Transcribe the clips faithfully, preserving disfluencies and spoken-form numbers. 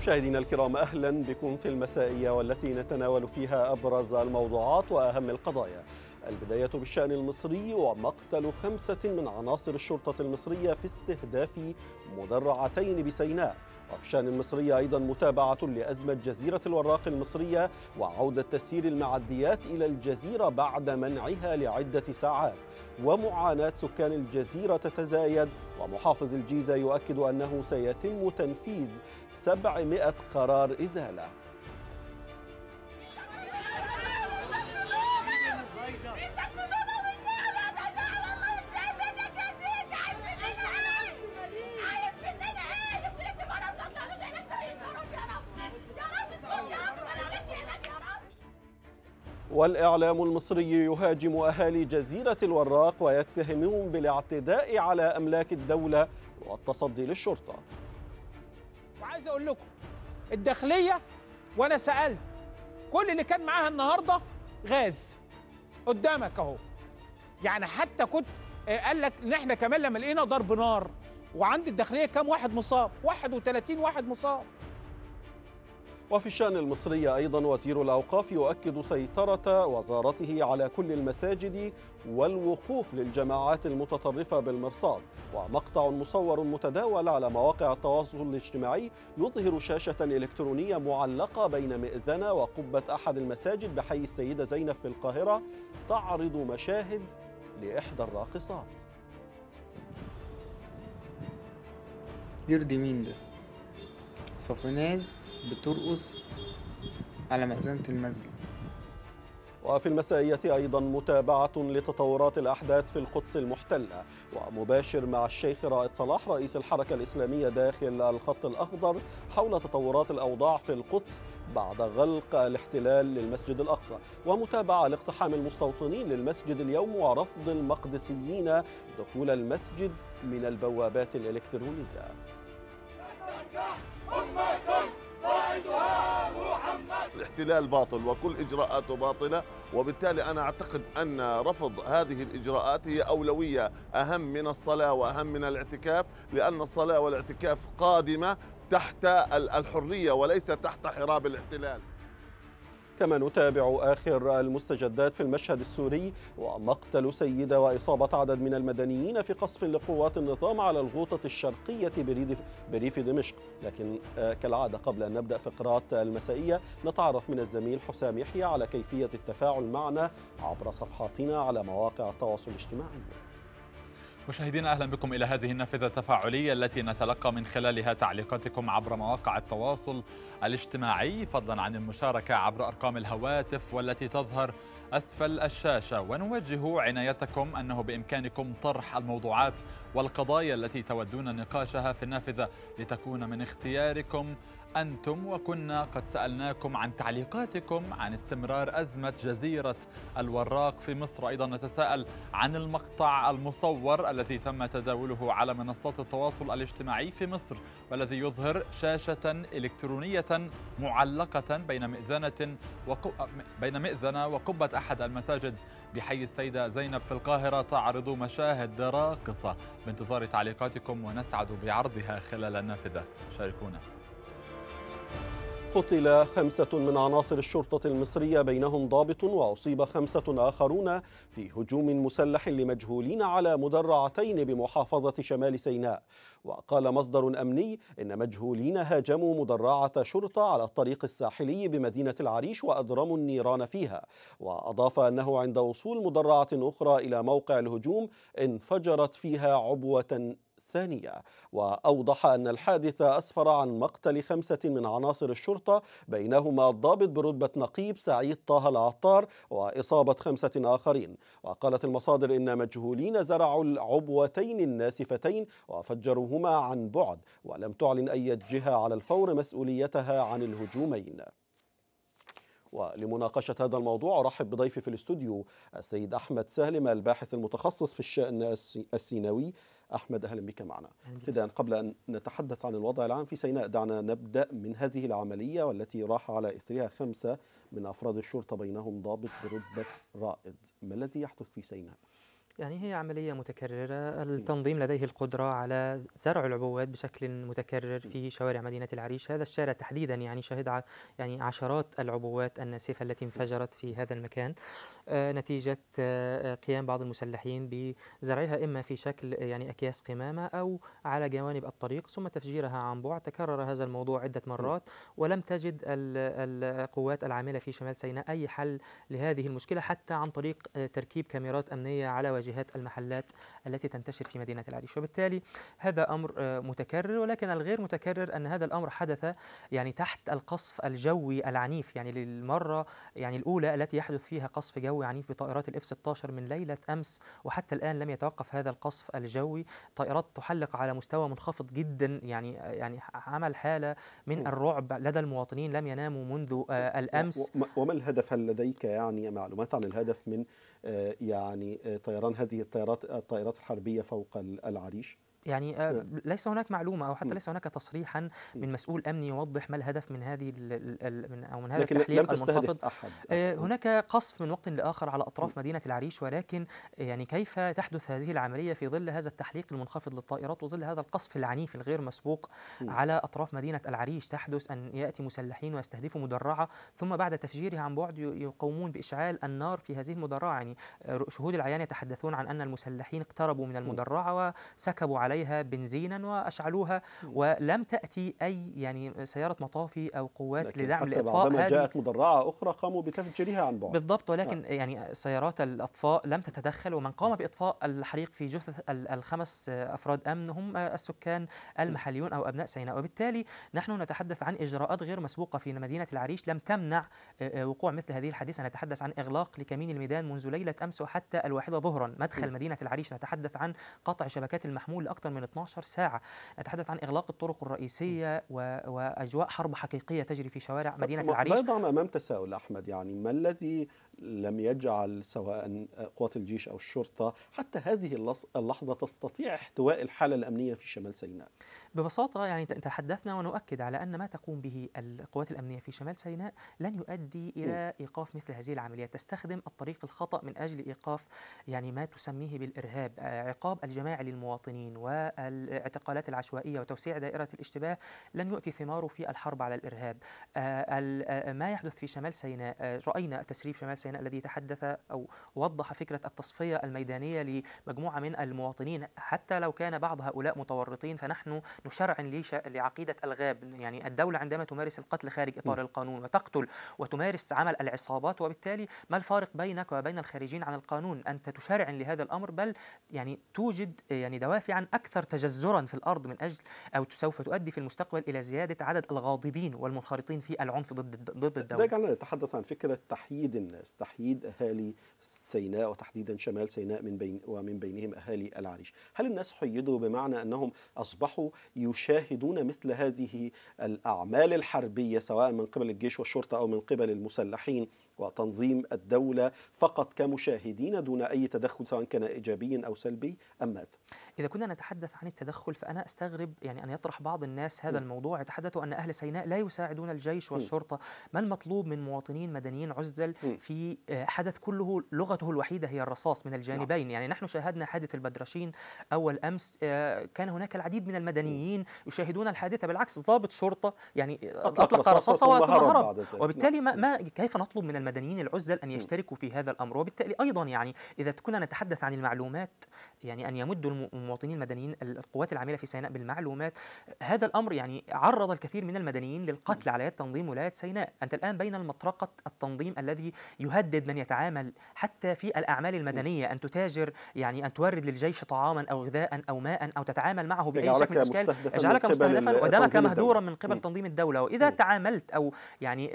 مشاهدينا الكرام، أهلا بكم في المسائية والتي نتناول فيها أبرز الموضوعات وأهم القضايا. البداية بالشأن المصري ومقتل خمسة من عناصر الشرطة المصرية في استهداف مدرعتين بسيناء. وفي الشأن المصري أيضا متابعة لأزمة جزيرة الوراق المصرية وعودة تسيير المعديات إلى الجزيرة بعد منعها لعدة ساعات. ومعاناة سكان الجزيرة تتزايد، ومحافظ الجيزة يؤكد أنه سيتم تنفيذ سبعمائة قرار إزالة. والإعلام المصري يهاجم أهالي جزيرة الوراق ويتهمهم بالاعتداء على أملاك الدولة والتصدي للشرطة. وعايز أقول لكم الداخلية، وأنا سألت كل اللي كان معاها النهاردة غاز قدامك أهو. يعني حتى كنت قال لك إن إحنا كمان لما لقينا ضرب نار، وعند الداخلية كام واحد مصاب؟ واحد وثلاثين واحد مصاب. وفي الشأن المصري أيضا وزير الأوقاف يؤكد سيطرة وزارته على كل المساجد والوقوف للجماعات المتطرفة بالمرصاد. ومقطع مصور متداول على مواقع التواصل الاجتماعي يظهر شاشة إلكترونية معلقة بين مئذنة وقبة أحد المساجد بحي السيدة زينب في القاهرة تعرض مشاهد لإحدى الراقصات. يرضي مين ده؟ صفيناز بترقص على مأذنة المسجد. وفي المسائية أيضا متابعة لتطورات الأحداث في القدس المحتلة، ومباشر مع الشيخ رائد صلاح رئيس الحركة الإسلامية داخل الخط الأخضر حول تطورات الأوضاع في القدس بعد غلق الاحتلال للمسجد الأقصى، ومتابعة لاقتحام المستوطنين للمسجد اليوم ورفض المقدسيين دخول المسجد من البوابات الإلكترونية. الاحتلال باطل وكل إجراءاته باطلة، وبالتالي أنا أعتقد أن رفض هذه الإجراءات هي أولوية أهم من الصلاة وأهم من الاعتكاف، لأن الصلاة والاعتكاف قادمة تحت الحرية وليس تحت حراب الاحتلال. كما نتابع آخر المستجدات في المشهد السوري ومقتل سيدة وإصابة عدد من المدنيين في قصف لقوات النظام على الغوطة الشرقية بريف دمشق. لكن كالعادة قبل أن نبدأ فقرات المسائية نتعرف من الزميل حسام يحيى على كيفية التفاعل معنا عبر صفحاتنا على مواقع التواصل الاجتماعي. مشاهدينا أهلا بكم إلى هذه النافذة التفاعلية التي نتلقى من خلالها تعليقاتكم عبر مواقع التواصل الاجتماعي، فضلا عن المشاركة عبر أرقام الهواتف والتي تظهر أسفل الشاشة. ونوجه عنايتكم أنه بإمكانكم طرح الموضوعات والقضايا التي تودون نقاشها في النافذة لتكون من اختياركم أنتم. وكنا قد سألناكم عن تعليقاتكم عن استمرار أزمة جزيرة الوراق في مصر. أيضا نتساءل عن المقطع المصور الذي تم تداوله على منصات التواصل الاجتماعي في مصر والذي يظهر شاشة إلكترونية معلقة بين مئذنة وق... بين مئذنة وقبة أحد المساجد بحي السيدة زينب في القاهرة تعرض مشاهد راقصة. بانتظار تعليقاتكم ونسعد بعرضها خلال النافذة. شاركونا. قتل خمسة من عناصر الشرطة المصرية بينهم ضابط، وأصيب خمسة آخرون في هجوم مسلح لمجهولين على مدرعتين بمحافظة شمال سيناء. وقال مصدر أمني إن مجهولين هاجموا مدرعة شرطة على الطريق الساحلي بمدينة العريش وأضرموا النيران فيها. وأضاف أنه عند وصول مدرعة أخرى إلى موقع الهجوم انفجرت فيها عبوة ثانية. وأوضح أن الحادث أسفر عن مقتل خمسة من عناصر الشرطة بينهما الضابط برتبة نقيب سعيد طه العطار وإصابة خمسة آخرين. وقالت المصادر إن مجهولين زرعوا العبوتين الناسفتين وفجروهما عن بعد، ولم تعلن أي جهة على الفور مسؤوليتها عن الهجومين. ولمناقشة هذا الموضوع أرحب بضيفي في الاستوديو السيد أحمد سالم الباحث المتخصص في الشأن السيناوي. أحمد أهلا بك معنا. ابتداء قبل أن نتحدث عن الوضع العام في سيناء دعنا نبدأ من هذه العملية والتي راح على إثرها خمسة من أفراد الشرطة بينهم ضابط برتبة رائد. ما الذي يحدث في سيناء؟ يعني هي عملية متكررة. التنظيم لديه القدرة على زرع العبوات بشكل متكرر في شوارع مدينة العريش. هذا الشارع تحديدا يعني شهد يعني عشرات العبوات الناسفة التي انفجرت في هذا المكان آه نتيجة آه قيام بعض المسلحين بزرعها إما في شكل يعني أكياس قمامة أو على جوانب الطريق ثم تفجيرها عن بعد. تكرر هذا الموضوع عدة مرات ولم تجد القوات العاملة في شمال سيناء أي حل لهذه المشكلة، حتى عن طريق آه تركيب كاميرات أمنية على واجهات المحلات التي تنتشر في مدينة العريش. وبالتالي هذا أمر آه متكرر، ولكن الغير متكرر أن هذا الأمر حدث يعني تحت القصف الجوي العنيف، يعني للمرة يعني الأولى التي يحدث فيها قصف جوي عنيف بطائرات الإف ستة عشر من ليلة أمس، وحتى الآن لم يتوقف هذا القصف الجوي. طائرات تحلق على مستوى منخفض جدا، يعني يعني عمل حالة من الرعب لدى المواطنين، لم يناموا منذ آه الأمس. وما الهدف؟ هل لديك يعني معلومات عن الهدف من آه يعني آه طيران هذه الطائرات الطائرات الحربية فوق العريش؟ يعني آه ليس هناك معلومة أو حتى ليس هناك تصريحا من مسؤول أمني يوضح ما الهدف من هذه من أو من هذا التحليق المنخفض. أحد. آه هناك قصف من وقت لآخر على أطراف مدينة العريش، ولكن يعني كيف تحدث هذه العملية في ظل هذا التحليق المنخفض للطائرات وظل هذا القصف العنيف الغير مسبوق على أطراف مدينة العريش؟ تحدث أن يأتي مسلحين ويستهدفوا مدرعة ثم بعد تفجيرها عن بعد يقومون بإشعال النار في هذه المدرعة. يعني شهود العيان يتحدثون عن أن المسلحين اقتربوا من المدرعة وسكبوا عليها بنزينا وأشعلوها، ولم تأتي أي يعني سيارة مطافي أو قوات لدعم الإطفاء. بعدما جاءت مدرعة أخرى قاموا بتفجيرها عن بعد. بالضبط، ولكن آه. يعني سيارات الأطفاء لم تتدخل، ومن قام بإطفاء الحريق في جثث الخمس أفراد أمن هم السكان المحليون أو أبناء سيناء. وبالتالي نحن نتحدث عن إجراءات غير مسبوقة في مدينة العريش لم تمنع وقوع مثل هذه الحادثة. نتحدث عن إغلاق لكمين الميدان منذ ليلة أمس وحتى الواحدة ظهرا مدخل م. مدينة العريش. نتحدث عن قطع شبكات المحمول لأكثر من اثنتي عشرة ساعة. نتحدث عن إغلاق الطرق الرئيسية و... وأجواء حرب حقيقية تجري في شوارع مدينة العريش. لا يضعنا أمام تساؤل أحمد، يعني ما الذي لم يجعل سواء قوات الجيش أو الشرطة حتى هذه اللحظة تستطيع احتواء الحالة الأمنية في شمال سيناء؟ ببساطة يعني تحدثنا ونؤكد على أن ما تقوم به القوات الأمنية في شمال سيناء لن يؤدي إلى إيقاف مثل هذه العمليات. تستخدم الطريق الخطأ من أجل إيقاف يعني ما تسميه بالإرهاب، عقاب الجماعي للمواطنين والاعتقالات العشوائية وتوسيع دائرة الاشتباه لن يؤتي ثماره في الحرب على الإرهاب. ما يحدث في شمال سيناء، رأينا تسريب شمال سيناء الذي تحدث أو وضح فكرة التصفية الميدانية لمجموعة من المواطنين، حتى لو كان بعض هؤلاء متورطين فنحن نشرع لعقيدة الغاب. يعني الدولة عندما تمارس القتل خارج إطار القانون وتقتل وتمارس عمل العصابات، وبالتالي ما الفارق بينك وبين الخارجين عن القانون؟ أنت تشرع لهذا الأمر، بل يعني توجد يعني دوافعا أكثر تجذرا في الأرض من أجل أو سوف تؤدي في المستقبل إلى زيادة عدد الغاضبين والمنخرطين في العنف ضد ضد الدولة. دعنا نتحدث عن فكرة تحييد الناس، تحييد أهالي سيناء وتحديدا شمال سيناء من بين ومن بينهم أهالي العريش. هل الناس حيدوا بمعنى أنهم أصبحوا يشاهدون مثل هذه الأعمال الحربية سواء من قبل الجيش والشرطة أو من قبل المسلحين وتنظيم الدولة فقط كمشاهدين دون أي تدخل سواء كان إيجابي أو سلبي أم ماذا؟ إذا كنا نتحدث عن التدخل فأنا أستغرب يعني أن يطرح بعض الناس هذا م. الموضوع. يتحدثوا أن أهل سيناء لا يساعدون الجيش والشرطة. ما المطلوب من مواطنين مدنيين عزل م. في حدث كله لغته الوحيدة هي الرصاص من الجانبين؟ يعني نحن شاهدنا حادث البدرشين أول أمس، كان هناك العديد من المدنيين يشاهدون الحادثة، بالعكس ضابط شرطة يعني أطلق رصاصة وهرب. وبالتالي ما, ما كيف نطلب من المدنيين العزل أن يشتركوا في هذا الأمر؟ وبالتالي أيضا يعني إذا كنا نتحدث عن المعلومات، يعني أن يمدوا المواطنين المدنيين القوات العاملة في سيناء بالمعلومات، هذا الأمر يعني عرض الكثير من المدنيين للقتل على يد تنظيم ولاية سيناء. أنت الآن بين المطرقة التنظيم الذي يهدد من يتعامل حتى في الأعمال المدنية، أن تتاجر يعني أن تورد للجيش طعاما أو غذاء أو ماء أو تتعامل معه بأي شكل من الأشكال، يجعلك مستهدفا ودمك مهدورا من قبل تنظيم الدولة. وإذا تعاملت أو يعني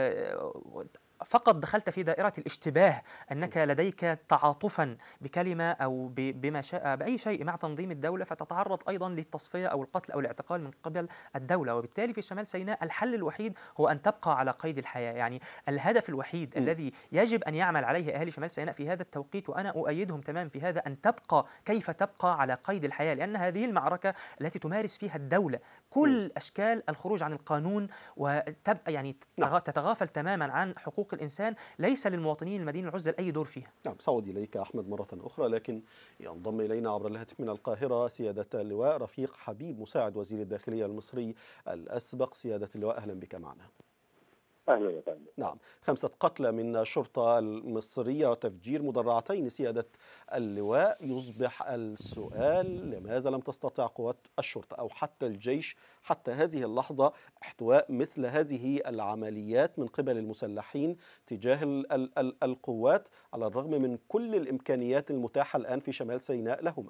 آه فقط دخلت في دائرة الاشتباه أنك لديك تعاطفا بكلمة أو بما شاء بأي شيء مع تنظيم الدولة، فتتعرض أيضا للتصفية أو القتل أو الاعتقال من قبل الدولة. وبالتالي في شمال سيناء الحل الوحيد هو أن تبقى على قيد الحياة. يعني الهدف الوحيد م. الذي يجب أن يعمل عليه أهالي شمال سيناء في هذا التوقيت، وأنا أؤيدهم تمام في هذا، أن تبقى كيف تبقى على قيد الحياة، لأن هذه المعركة التي تمارس فيها الدولة كل م. أشكال الخروج عن القانون وتبقى يعني تتغافل تماما عن حقوق حقوق الإنسان ليس للمواطنين المدنيين العزل أي دور فيها. نعم، سأعود إليك أحمد مرة أخرى، لكن ينضم إلينا عبر الهاتف من القاهرة سيادة اللواء رفيق حبيب مساعد وزير الداخلية المصري الأسبق. سيادة اللواء أهلا بك معنا. أهلا يا فندم. نعم، خمسة قتلى من الشرطة المصرية وتفجير مدرعتين. سيادة اللواء، يصبح السؤال: لماذا لم تستطع قوات الشرطة أو حتى الجيش حتى هذه اللحظة احتواء مثل هذه العمليات من قبل المسلحين تجاه ال ال ال القوات على الرغم من كل الإمكانيات المتاحة الآن في شمال سيناء لهما؟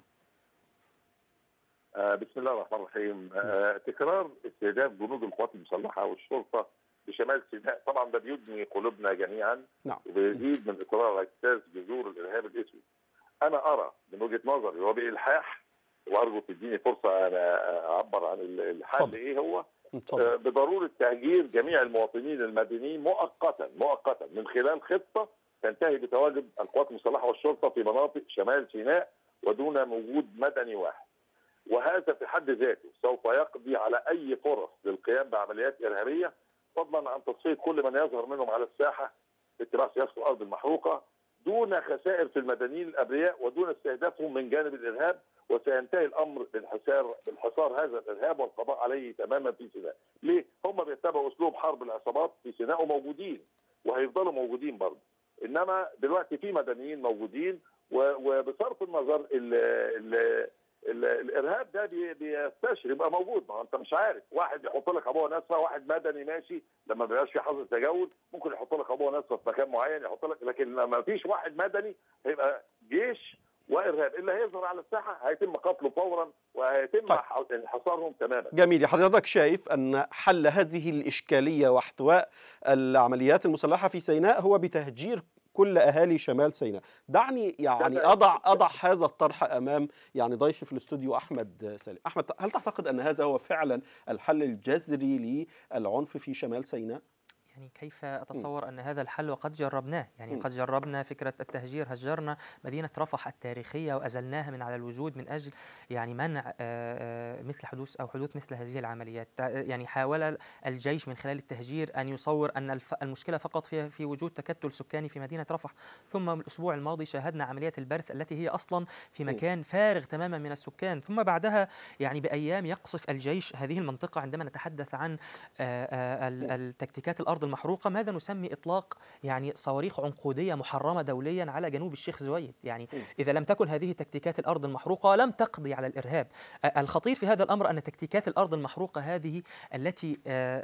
آه بسم الله الرحمن الرحيم. آه تكرار استهداف جنود القوات المسلحة والشرطة بشمال سيناء طبعا ده بيدمي قلوبنا جميعا. نعم. وبيزيد من اقرار اجساس جذور الارهاب الاسود. انا ارى من وجهه نظري وبالحاح، وارجو تديني فرصه انا اعبر عن الحل طبعا. ايه هو؟ آه بضروره تهجير جميع المواطنين المدنيين مؤقتا مؤقتا من خلال خطه تنتهي بتواجد القوات المسلحه والشرطه في مناطق شمال سيناء ودون وجود مدني واحد. وهذا في حد ذاته سوف يقضي على اي فرص للقيام بعمليات ارهابيه، فضلا عن تصفيه كل من يظهر منهم على الساحه باتباع سياسه الارض المحروقه دون خسائر في المدنيين الابرياء ودون استهدافهم من جانب الارهاب. وسينتهي الامر بالحصار بالحصار هذا الارهاب والقضاء عليه تماما في سيناء. ليه؟ هم بيتبعوا اسلوب حرب العصابات في سيناء وموجودين وهيفضلوا موجودين برضه. انما دلوقتي في مدنيين موجودين، وبصرف النظر ال ال الارهاب ده بيستشري يبقى موجود. ما انت مش عارف، واحد يحط لك ابوه ناسفه، واحد مدني ماشي لما ما بيبقاش في حظر تجول ممكن يحط لك ابوه ناسفه في مكان معين يحط لك، لكن لما فيش واحد مدني هيبقى جيش وارهاب. اللي هيظهر على الساحه هيتم قتله فورا وهيتم حصارهم تماما. جميل. حضرتك شايف ان حل هذه الاشكاليه واحتواء العمليات المسلحه في سيناء هو بتهجير كل اهالي شمال سيناء؟ دعني يعني اضع اضع هذا الطرح امام يعني ضيفي في الاستوديو احمد سالم. احمد، هل تعتقد ان هذا هو فعلا الحل الجذري للعنف في شمال سيناء؟ يعني كيف أتصور أن هذا الحل وقد جربناه؟ يعني قد جربنا فكرة التهجير، هجرنا مدينة رفح التاريخية وأزلناها من على الوجود من أجل يعني منع مثل حدوث أو حدوث مثل هذه العمليات. يعني حاول الجيش من خلال التهجير أن يصور أن المشكلة فقط في في وجود تكتل سكاني في مدينة رفح، ثم الأسبوع الماضي شاهدنا عملية البرث التي هي أصلا في مكان فارغ تماما من السكان، ثم بعدها يعني بأيام يقصف الجيش هذه المنطقة. عندما نتحدث عن التكتيكات الأرض المحروقة، ماذا نسمي إطلاق يعني صواريخ عنقودية محرمة دوليا على جنوب الشيخ زويد؟ يعني إذا لم تكن هذه تكتيكات الأرض المحروقة لم تقضي على الإرهاب. الخطير في هذا الأمر أن تكتيكات الأرض المحروقة هذه التي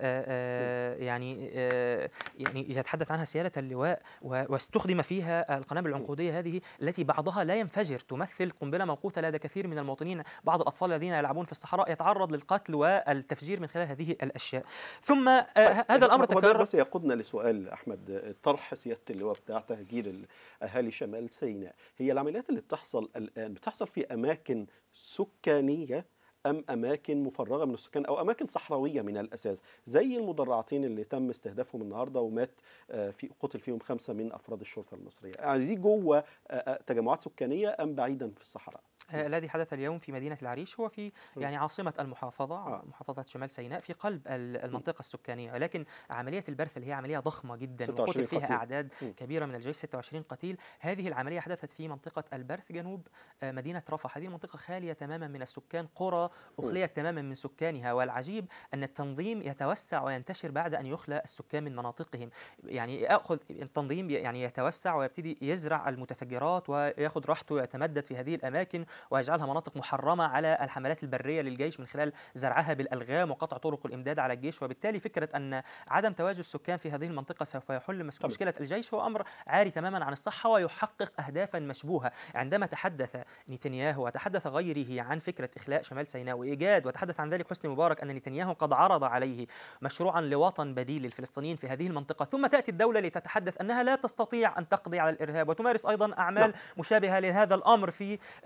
يعني يعني يتحدث عنها سيادة اللواء واستخدم فيها القنابل العنقودية هذه التي بعضها لا ينفجر، تمثل قنبلة موقوتة لدى كثير من المواطنين، بعض الأطفال الذين يلعبون في الصحراء يتعرض للقتل والتفجير من خلال هذه الأشياء. ثم هذا الأمر تكرر. بس يقودنا لسؤال أحمد، طرح سيادة اللواء بتاع تهجير أهالي شمال سيناء، هي العمليات اللي بتحصل الآن بتحصل في أماكن سكانية أم أماكن مفرغة من السكان أو أماكن صحراوية من الأساس، زي المدرعتين اللي تم استهدافهم النهاردة ومات في قتل فيهم خمسة من أفراد الشرطة المصرية؟ يعني دي جوه تجمعات سكانية أم بعيدا في الصحراء؟ الذي حدث اليوم في مدينة العريش هو في يعني عاصمة المحافظة آه. محافظة شمال سيناء في قلب المنطقة السكانية، ولكن عملية البرث اللي هي عملية ضخمة جدا وقتل فيها قتيل. أعداد م. كبيرة من الجيش، ستة وعشرين قتيل. هذه العملية حدثت في منطقة البرث جنوب مدينة رفح. هذه المنطقة خالية تماما من السكان، قرى أخليت تماما من سكانها، والعجيب أن التنظيم يتوسع وينتشر بعد أن يخلى السكان من مناطقهم. يعني يأخذ التنظيم يعني يتوسع ويبتدي يزرع المتفجرات ويأخذ راحته ويتمدد في هذه الأماكن ويجعلها مناطق محرمة على الحملات البرية للجيش من خلال زرعها بالألغام وقطع طرق الإمداد على الجيش. وبالتالي فكرة أن عدم تواجد سكان في هذه المنطقة سوف يحل مشكلة الجيش هو أمر عاري تماما عن الصحة ويحقق أهدافا مشبوهة. عندما تحدث نتنياهو وتحدث غيره عن فكرة إخلاء شمال سيناء وإيجاد، وتحدث عن ذلك حسني مبارك أن نتنياهو قد عرض عليه مشروعا لوطن بديل للفلسطينيين في هذه المنطقة، ثم تأتي الدولة لتتحدث أنها لا تستطيع أن تقضي على الإرهاب وتمارس أيضا أعمال لا. مشابهة لهذا الأمر في جزيرة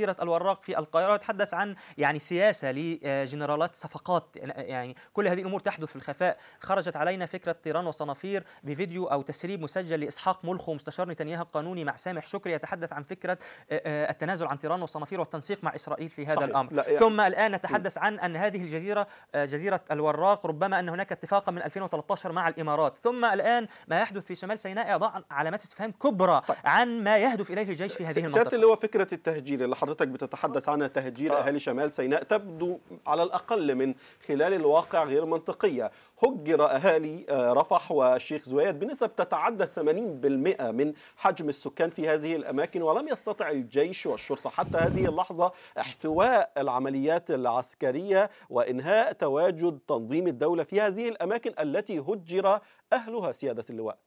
جزيرة الوراق في القاهرة، يتحدث عن يعني سياسة لجنرالات صفقات، يعني كل هذه الأمور تحدث في الخفاء. خرجت علينا فكرة طيران وصنافير بفيديو أو تسريب مسجل لإسحاق ملخو مستشار نتنياهو القانوني مع سامح شكري يتحدث عن فكرة التنازل عن طيران وصنافير والتنسيق مع إسرائيل في هذا صحيح. الأمر يعني. ثم الآن نتحدث عن أن هذه الجزيرة جزيرة الوراق ربما أن هناك اتفاقا من ألفين وثلاثة عشر مع الإمارات. ثم الآن ما يحدث في شمال سيناء يضع علامات استفهام كبرى طيب. عن ما يهدف إليه الجيش في هذه المنطقة. اللي هو فكرة التهجير اللي حضرتك بتتحدث عنها، تهجير آه. أهالي شمال سيناء، تبدو على الأقل من خلال الواقع غير منطقية. هجر أهالي رفح والشيخ زويد بنسب تتعدى ثمانين بالمئة من حجم السكان في هذه الأماكن، ولم يستطع الجيش والشرطة حتى هذه اللحظة احتواء العمليات العسكرية وإنهاء تواجد تنظيم الدولة في هذه الأماكن التي هجر أهلها سيادة اللواء.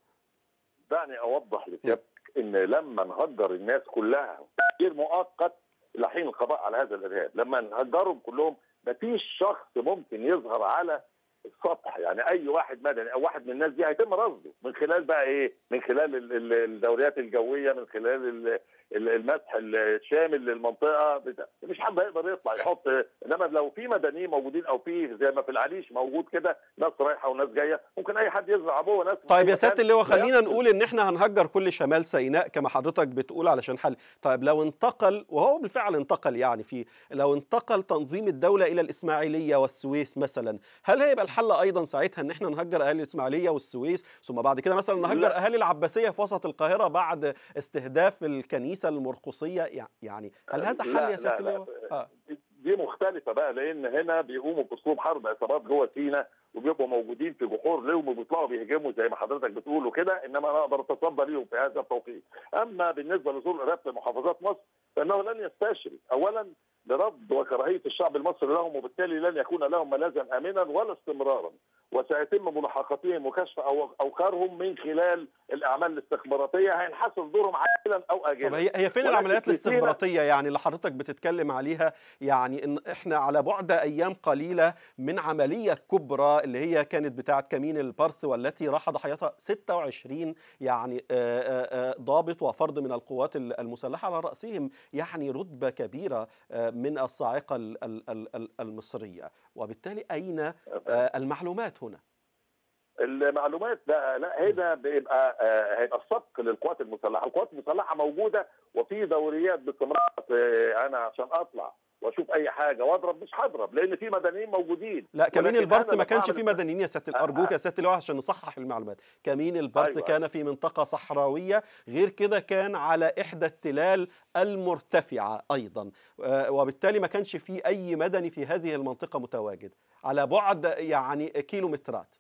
دعني أوضح لسيادتك إن لما نهجر الناس كلها تهجير مؤقت لحين القضاء على هذا الإرهاب، لما نهجرهم كلهم مفيش شخص ممكن يظهر على السطح، يعني اي واحد مدني او واحد من الناس دي هيتم رصده من خلال بقى ايه؟ من خلال الدوريات الجويه، من خلال المسح الشامل للمنطقه، مفيش حد هيقدر يطلع يحط. انما لو في مدنيين موجودين او في زي ما في العريش موجود كده ناس رايحه وناس جايه، ممكن اي حد يزرع ابوه ناس. طيب يا سياده اللواء، خلينا نقول ان احنا هنهجر كل شمال سيناء كما حضرتك بتقول علشان حل. طيب لو انتقل، وهو بالفعل انتقل، يعني في لو انتقل تنظيم الدوله الى الاسماعيليه والسويس مثلا، هل هيبقى الحل ايضا ساعتها ان احنا نهجر اهالي الاسماعيليه والسويس، ثم بعد كده مثلا نهجر لا. اهالي العباسيه في وسط القاهره بعد استهداف الكنيسه المرقصيه؟ يعني هل هذا حل يا سياده اللواء؟ آه. دي مختلفه بقى، لان هنا بيقوموا باسلوب حرب عصابات جوه سيناء وبيبقوا موجودين في جحور لهم وبيطلعوا بيهجموا زي ما حضرتك بتقول وكده، انما انا اقدر اتصدى ليهم في هذا التوقيت. اما بالنسبه لظهور الارهاب في محافظات مصر فانه لن يستشري اولا لرد وكراهيه الشعب المصري لهم، وبالتالي لن يكون لهم ملاذا امنا ولا استمرارا، وسيتم ملاحقتهم وكشف اوقارهم من خلال الاعمال الاستخباراتيه، هينحصر دورهم عاجلا او اجلا. طب هي هي فين العمليات الاستخباراتيه يعني اللي حضرتك بتتكلم عليها؟ يعني ان احنا على بعد ايام قليله من عمليه كبرى اللي هي كانت بتاعه كمين البرث والتي راح ضحيتها ستة وعشرين يعني ضابط وفرد من القوات المسلحه على راسهم يعني رتبه كبيره من الصاعقه المصريه، وبالتالي اين المعلومات هنا؟ المعلومات ده لا، هنا بيبقى هيبقى السبق للقوات المسلحه، القوات المسلحه موجوده وفي دوريات باستمرار. انا عشان اطلع واشوف اي حاجه واضرب مش هضرب لان في مدنيين موجودين. لا كمين البرث ما كانش في مدنيين يا سياده ارجوك يا سياده اللواء عشان نصحح المعلومات. كمين البرث أيوة. كان في منطقه صحراويه، غير كده كان على احدى التلال المرتفعه ايضا، وبالتالي ما كانش في اي مدني في هذه المنطقه متواجد على بعد يعني كيلومترات.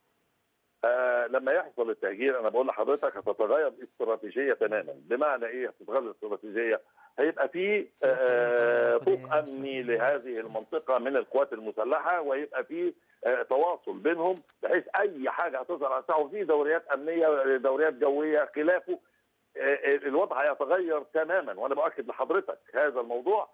آه لما يحصل التهجير انا بقول لحضرتك هتتغير الاستراتيجيه تماما. بمعنى ايه هتتغير الاستراتيجيه؟ هيبقى في آه فوق امني لهذه المنطقه من القوات المسلحه، ويبقى في آه تواصل بينهم بحيث اي حاجه هتظهر على الساحه، وفي دوريات امنيه دوريات جويه خلافه. آه الوضع هيتغير تماما، وانا باكد لحضرتك هذا الموضوع.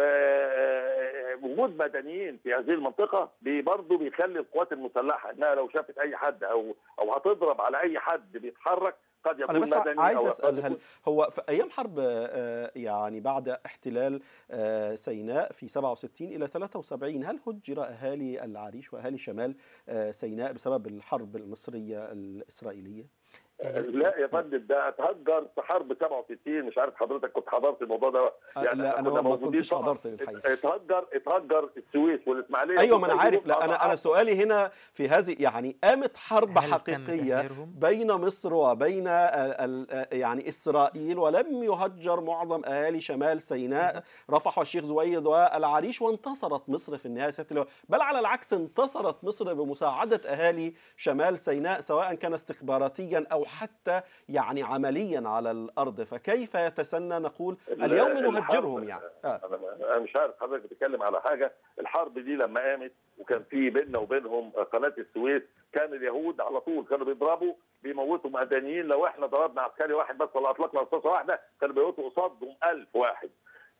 ووجود مدنيين في هذه المنطقه برضه بيخلي القوات المسلحه انها لو شافت اي حد او او هتضرب على اي حد بيتحرك قد يكون أنا بس مدني. عايز أو اسال هل هو في ايام حرب يعني بعد احتلال سيناء في سبعة وستين الى ثلاثة وسبعين هل هجر اهالي العريش واهالي شمال سيناء بسبب الحرب المصريه الاسرائيليه؟ لا يا فندم، ده اتهجر في حرب سبعة وستين، مش عارف حضرتك كنت حضرت الموضوع ده يعني؟ لا انا ما كنتش حضرت الحقيقه. اتهجر اتهجر السويس والاسماعيليه. ايوه ما انا عارف. لا انا انا سؤالي هنا في هذه يعني قامت حرب حقيقيه بين مصر وبين يعني اسرائيل ولم يهجر معظم اهالي شمال سيناء رفح والشيخ زويد والعريش، وانتصرت مصر في النهايه ست، بل على العكس انتصرت مصر بمساعده اهالي شمال سيناء سواء كان استخباراتيا او حتى يعني عمليا على الارض. فكيف يتسنى نقول اليوم نهجرهم يعني؟ آه. انا مش عارف حضرتك بتتكلم على حاجه. الحرب دي لما قامت وكان في بيننا وبينهم قناه السويس، كان اليهود على طول كانوا بيضربوا بيموتوا مدنيين. لو احنا ضربنا عسكري واحد بس ولا اطلقنا رصاصه واحده كانوا بيموتوا قصادهم ألف واحد.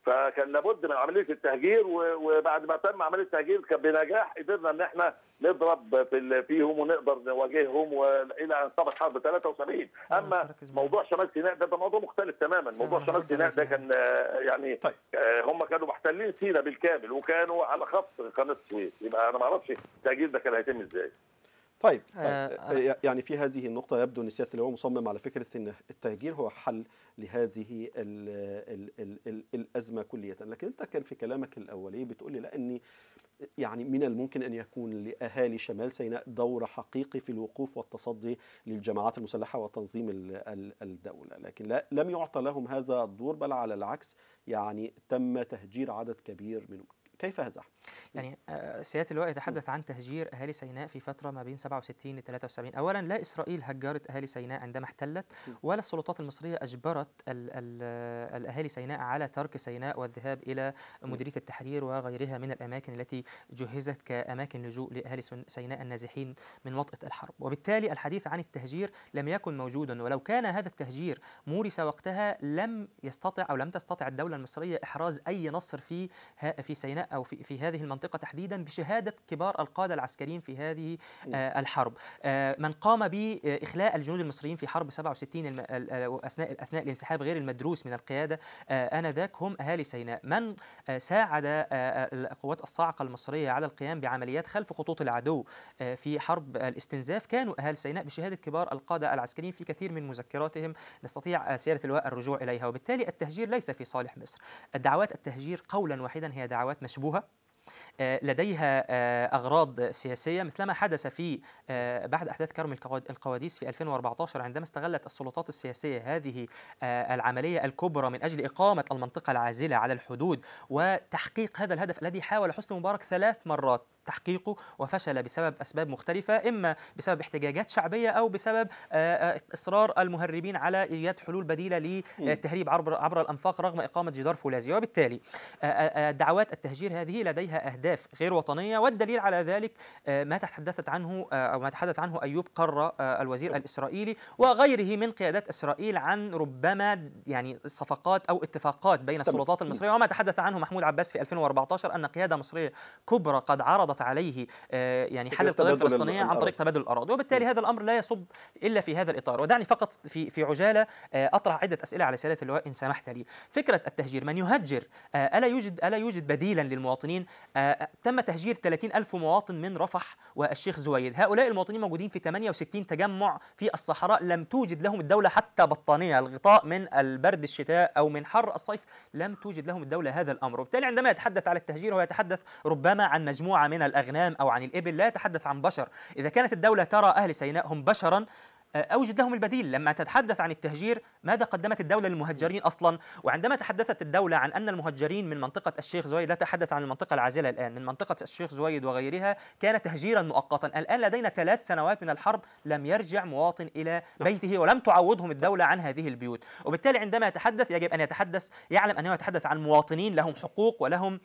فكان لابد من عمليه التهجير، وبعد ما تم عمليه التهجير كان بنجاح قدرنا ان احنا نضرب في فيهم ونقدر نواجههم والى ان قامت حرب ثلاثة وسبعين. اما موضوع شمال سيناء ده, ده موضوع مختلف تماما. موضوع شمال سيناء ده كان يعني طيب. هم كانوا محتلين سيناء بالكامل وكانوا على خط قناه السويس، يبقى انا ما اعرفش التهجير ده كان هيتم ازاي. طيب, طيب يعني في هذه النقطة يبدو أن سيادة اللواء مصمم على فكرة أن التهجير هو حل لهذه ال ال ال ال الأزمة كلية، لكن أنت كان في كلامك الأولي بتقول لي لأني يعني من الممكن أن يكون لأهالي شمال سيناء دور حقيقي في الوقوف والتصدي للجماعات المسلحة وتنظيم الدولة، لكن لا لم يعطى لهم هذا الدور، بل على العكس يعني تم تهجير عدد كبير منهم. كيف هذا؟ يعني سيادة اللواء يتحدث عن تهجير أهالي سيناء في فترة ما بين سبعة وستين ل ثلاثة وسبعين. أولا لا إسرائيل هجرت أهالي سيناء عندما احتلت، ولا السلطات المصرية أجبرت ال ال الأهالي سيناء على ترك سيناء والذهاب إلى مديرية التحرير وغيرها من الأماكن التي جهزت كأماكن لجوء لأهالي سيناء النازحين من وطأة الحرب. وبالتالي الحديث عن التهجير لم يكن موجودا، ولو كان هذا التهجير مورس وقتها لم يستطع أو لم تستطع الدولة المصرية إحراز أي نصر في في سيناء أو في, في هذه المنطقة تحديدا بشهادة كبار القادة العسكريين في هذه آه الحرب. آه من قام بإخلاء الجنود المصريين في حرب سبعة وستين أثناء أثناء الانسحاب غير المدروس من القيادة آه آنذاك هم أهالي سيناء. من آه ساعد آه القوات الصاعقة المصرية على القيام بعمليات خلف خطوط العدو آه في حرب الاستنزاف كانوا أهالي سيناء بشهادة كبار القادة العسكريين في كثير من مذكراتهم نستطيع آه سيادة اللواء الرجوع إليها. وبالتالي التهجير ليس في صالح مصر. الدعوات التهجير قولا واحدا هي دعوات مشبوهة لديها أغراض سياسية، مثلما حدث في بعد أحداث كرم القواديس في ألفين وأربعة عشر عندما استغلت السلطات السياسية هذه العملية الكبرى من أجل إقامة المنطقة العازلة على الحدود وتحقيق هذا الهدف الذي حاول حسني مبارك ثلاث مرات تحقيقه وفشل بسبب أسباب مختلفة، إما بسبب احتجاجات شعبية أو بسبب إصرار المهربين على إيجاد حلول بديلة للتهريب عبر عبر الأنفاق رغم إقامة جدار فولاذي. وبالتالي دعوات التهجير هذه لديها أهداف غير وطنية، والدليل على ذلك ما تحدثت عنه أو ما تحدث عنه أيوب قرة الوزير الإسرائيلي وغيره من قيادات إسرائيل عن ربما يعني صفقات أو اتفاقات بين السلطات المصرية، وما تحدث عنه محمود عباس في ألفين وأربعة عشر أن قيادة مصرية كبرى قد عرضت عليه يعني حل القضية الفلسطينية عن طريق تبادل الأراضي. وبالتالي هذا الأمر لا يصب إلا في هذا الإطار. ودعني فقط في في عجالة أطرح عدة أسئلة على سيادة اللواء إن سمحت لي. فكرة التهجير، من يهجر ألا يوجد ألا يوجد بديلا للمواطنين؟ تم تهجير ثلاثين ألف مواطن من رفح والشيخ زويد. هؤلاء المواطنين موجودين في ثمانية وستين تجمع في الصحراء، لم توجد لهم الدولة حتى بطانية الغطاء من البرد الشتاء أو من حر الصيف، لم توجد لهم الدولة هذا الأمر. وبالتالي عندما يتحدث على التهجير هو يتحدث ربما عن مجموعة من الأغنام أو عن الإبل، لا يتحدث عن بشر. إذا كانت الدولة ترى أهل سيناء هم بشرا أوجد لهم البديل. لما تتحدث عن التهجير ماذا قدمت الدولة للمهجرين أصلا؟ وعندما تحدثت الدولة عن أن المهجرين من منطقة الشيخ زويد، لا تحدث عن المنطقة العازلة الآن، من منطقة الشيخ زويد وغيرها كان تهجيرا مؤقتا. الآن لدينا ثلاث سنوات من الحرب لم يرجع مواطن إلى بيته ولم تعوضهم الدولة عن هذه البيوت. وبالتالي عندما يتحدث يجب أن يتحدث يعلم أنه يتحدث عن مواطنين لهم حقوق ولهم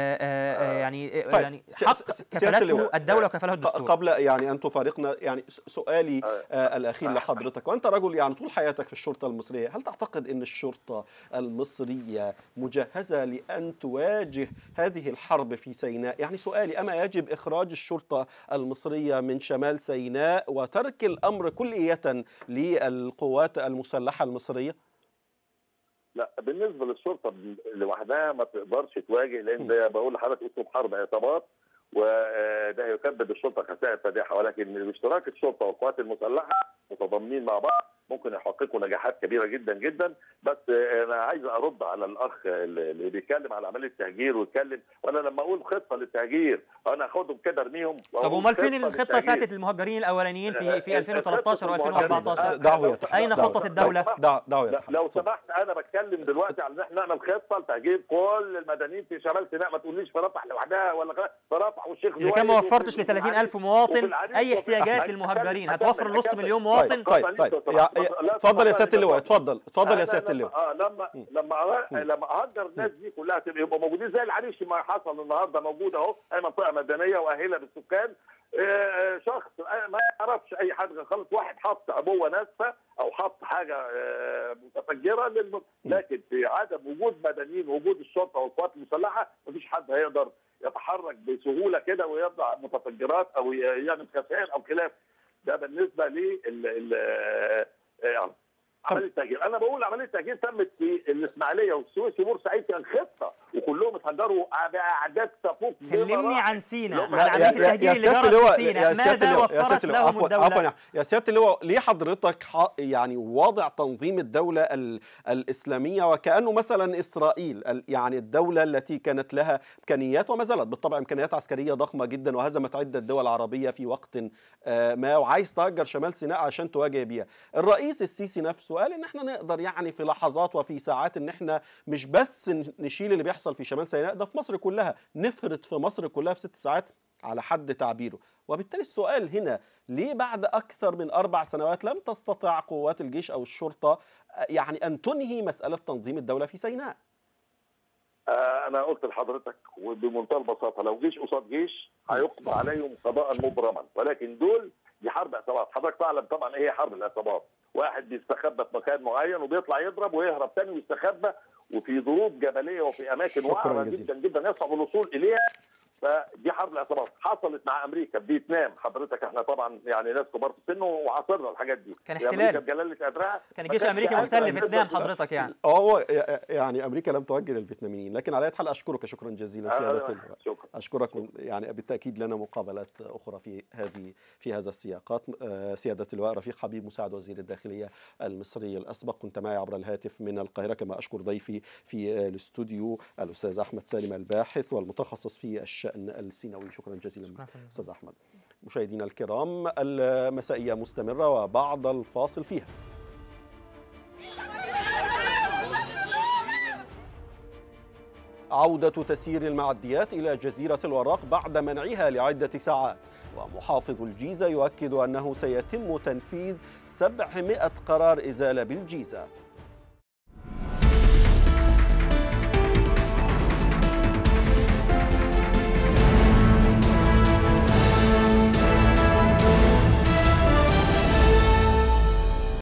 آآ آآ يعني طيب. يعني حق كفلته الدولة وكفله الدستور. قبل يعني أن تفارقنا، يعني سؤالي آه الأخير لحضرتك، وأنت رجل يعني طول حياتك في الشرطة المصرية، هل تعتقد أن الشرطة المصرية مجهزة لأن تواجه هذه الحرب في سيناء؟ يعني سؤالي، أما يجب إخراج الشرطة المصرية من شمال سيناء وترك الأمر كلية للقوات المسلحة المصرية؟ لا، بالنسبة للشرطة لوحدها ما تقدرش تواجه، لأن ده بقول لحضرتك أسلوب حرب عصابات وده يكبد الشرطه خسائر فادحه، ولكن باشتراك الشرطه والقوات المسلحه متضامنين مع بعض ممكن يحققوا نجاحات كبيره جدا جدا. بس انا عايز ارد على الاخ اللي بيتكلم على عمليه التهجير ويتكلم، وانا لما اقول خطه للتهجير انا اخدهم كده ارميهم. طب امال فين الخطه بتاعت المهاجرين الاولانيين في في ألفين وثلاثة عشر و2014؟ دعوه اين خطه الدوله؟ دعوه لو سمحت، انا بتكلم دلوقتي على ان احنا نعمل خطه لتهجير كل المدنيين في شمال سيناء، ما تقوليش في رفح لوحدها ولا في رفح والشيخ زويد. اذا كان ما وفرتش ل ثلاثين ألف مواطن اي احتياجات للمهجرين هتوفر نص مليون مواطن. طيب طيب اتفضل يا سياده اللواء، اتفضل اتفضل يا سياده اللواء. اه لما لما لما اهجر الناس دي كلها يبقوا موجودين زي العريش ما حصل النهارده، موجود اهو، اي منطقه مدنيه واهله بالسكان. شخص يعرفش اي حاجه خالص، واحد حط ابوه ناسفه او حط حاجه متفجره للم... لكن في عدم وجود مدنيين، وجود الشرطه والقوات المسلحه، مفيش حد هيقدر يتحرك بسهوله كده ويضع متفجرات او يعمل خسائر او خلاف. ده بالنسبه لل عمليه التهجير. انا بقول عمليه التهجير تمت في الاسماعيليه والسويس وبورسعيد، كان خطه وكلهم اتهجروا باعداد تفوق. كلمني عن سينا، عن عمليه التهجير اللي جرت في سينا، ماذا وفرت لهم الدوله؟ عفوا يا سياده اللواء، ليه حضرتك يعني واضع تنظيم الدوله الاسلاميه وكانه مثلا اسرائيل، يعني الدوله التي كانت لها امكانيات وما زالت بالطبع امكانيات عسكريه ضخمه جدا وهزمت عده دول عربيه في وقت ما، وعايز تهجر شمال سيناء عشان تواجه بيها. الرئيس السيسي نفسه قال ان احنا نقدر يعني في لحظات وفي ساعات ان احنا مش بس نشيل اللي بيحصل في شمال سيناء، ده في مصر كلها، نفرط في مصر كلها في ست ساعات على حد تعبيره. وبالتالي السؤال هنا، ليه بعد اكثر من اربع سنوات لم تستطع قوات الجيش او الشرطه يعني ان تنهي مساله تنظيم الدوله في سيناء؟ انا قلت لحضرتك وبمنتهى البساطه، لو جيش قصاد جيش هيقضى عليهم قضاء مبرما، ولكن دول دي حرب عصابات. حضرتك تعلم طبعا ايه هي حرب العصابات. واحد بيستخبى في مكان معين وبيطلع يضرب ويهرب تاني ويستخبى، وفي ظروف جبليه وفي اماكن وعره جدا جدا يصعب الوصول اليها. فدي حرب العصابات حصلت مع امريكا بفيتنام. حضرتك احنا طبعا يعني ناس كبار في السن وعاصرنا الحاجات دي. كان احتلال بجلاله قدرها، كان الجيش الامريكي محتل فيتنام حضرتك يعني. اه يعني امريكا لم توجه للفيتناميين، لكن على اي حال اشكرك شكرا جزيلا سياده اللواء. اشكرك، يعني بالتاكيد لنا مقابلات اخرى في هذه في هذا السياقات. سياده اللواء رفيق حبيب مساعد وزير الداخليه المصري الاسبق، كنت معي عبر الهاتف من القاهره، كما اشكر ضيفي في الاستوديو الاستاذ احمد سالم الباحث والمتخصص في الشأن السيناوي. شكرا جزيلا استاذ احمد. مشاهدينا الكرام، المسائيه مستمره وبعد الفاصل فيها. عودة تسيير المعديات إلى جزيرة الوراق بعد منعها لعدة ساعات، ومحافظ الجيزة يؤكد أنه سيتم تنفيذ سبعمائة قرار إزالة بالجيزة.